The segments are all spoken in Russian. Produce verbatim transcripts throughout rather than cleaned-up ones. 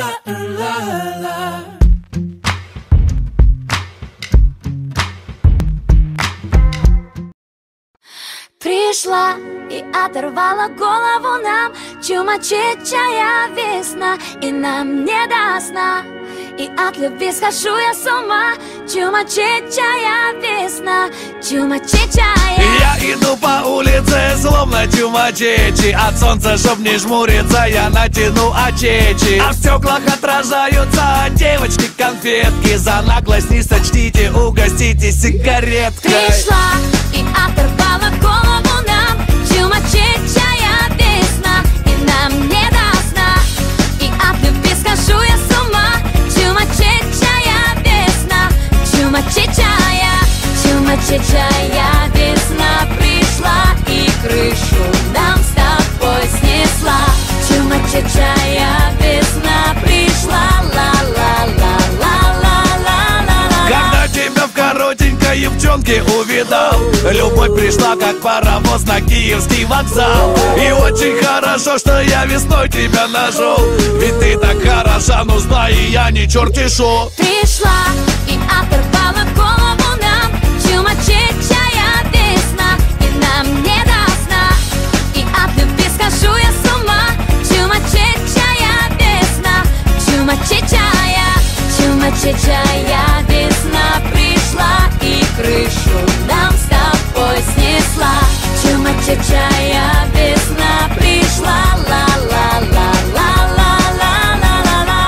Пришла и оторвала голову нам чумачечая весна, и нам не до сна, и от любви схожу я с ума. Чумачечая весна, чумачечая. Я иду по улице, словно чумачечи. От солнца, чтоб не жмуриться, я натяну очечи. А в стеклах отражаются девочки конфетки. За наглость не сочтите, угостите сигареткой. Пришла и оторвала голову нам чумачечая весна, и нам не до сна, и от любви схожу я с ума. Чумачечая весна, чумачечая, чумачечая весна пришла и крышу нам с тобой снесла. Чумачечая весна пришла, ла-ла-ла-ла-ла-ла-ла-ла. Когда тебя в коротенькой юбчонке увидал, любовь пришла, как паровоз на Киевский вокзал. И очень хорошо, что я весной тебя нашел, ведь ты так хороша, нужна, и я не черти шо. Пришла и оторвала голову нам чумачечая весна, и нам не до сна, и от любви схожу я с ума. Чумачечая весна, чумачечая, чумачечая весна пришла и крышу нам с тобой снесла. Чумачечая весна пришла, ла-ла-ла-ла-ла-ла-ла-ла-ла.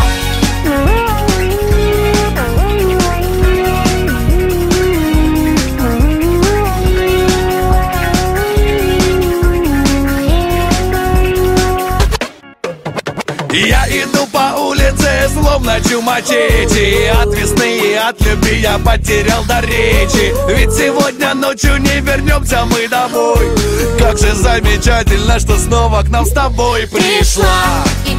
Я иду по улице, словно чумачечи. От весны и от любви я потерял до речи. Ведь сегодня ночью не вернемся мы домой. Как же замечательно, что снова к нам с тобой пришла. И